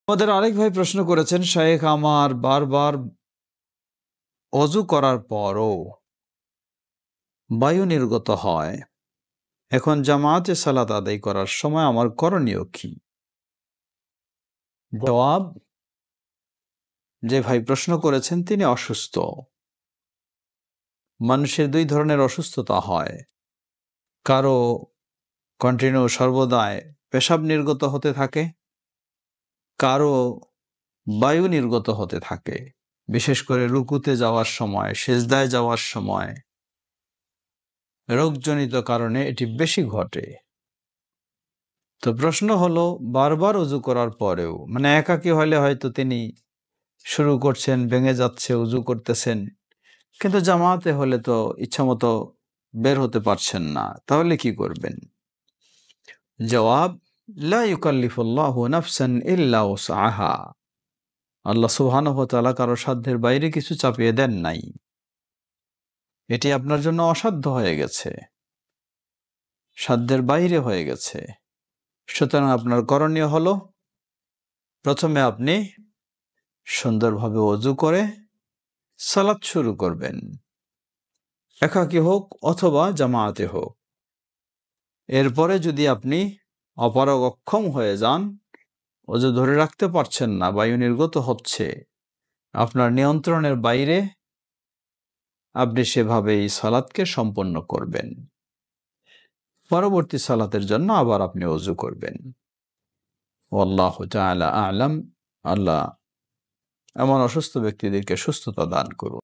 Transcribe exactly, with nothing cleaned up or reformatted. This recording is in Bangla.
আমাদের আরেক ভাই প্রশ্ন করেছেন, শায়েখ আমার বারবার অজু করার পরও বায়ু নির্গত হয়, এখন জামাতে সালাত আদায় করার সময় আমার করণীয় কি? জবাব, যে ভাই প্রশ্ন করেছেন তিনি অসুস্থ। মানুষের দুই ধরনের অসুস্থতা হয়, কারো কন্টিনিউ সর্বদাই পেশাব নির্গত হতে থাকে, কারো বায়ু নির্গত হতে থাকে, বিশেষ করে রুকুতে যাওয়ার সময়, সেজদায় যাওয়ার সময় রোগজনিত কারণে এটি বেশি ঘটে। তো প্রশ্ন হলো, বারবার উজু করার পরেও, মানে একাকী হলে হয়তো তিনি শুরু করছেন, ভেঙে যাচ্ছে, উজু করতেছেন, কিন্তু জামাতে হলে তো ইচ্ছামতো বের হতে পারছেন না, তাহলে কি করবেন? জবাব, লা ইউকাল্লিফুল্লাহু নাফসান ইল্লা উসআহা। আল্লাহ সুবহানাহু ওয়া তাআলা কারো সাধ্যের বাইরে কিছু চাপিয়ে দেন নাই। এটি আপনার জন্য অসাধ্য হয়ে গেছে, সাধ্যের বাইরে হয়ে গেছে। সুতরাং আপনার করণীয় হলো, প্রথমে আপনি সুন্দরভাবে ওযু করে সালাত শুরু করবেন, একাকী হোক অথবা জামায়াতে হোক। এরপরে যদি আপনি অপারগ অক্ষম হয়ে যান, ওযু ধরে রাখতে পারছেন না, বায়ু নির্গত হচ্ছে, আপনার নিয়ন্ত্রণের বাইরে, আপনি সেভাবেই সালাতকে সম্পন্ন করবেন। পরবর্তী সালাতের জন্য আবার আপনি ওযু করবেন। ওয়াল্লাহু তাআলা আ'লাম। আল্লাহ এমন অসুস্থ ব্যক্তিদেরকে সুস্থতা দান করুন।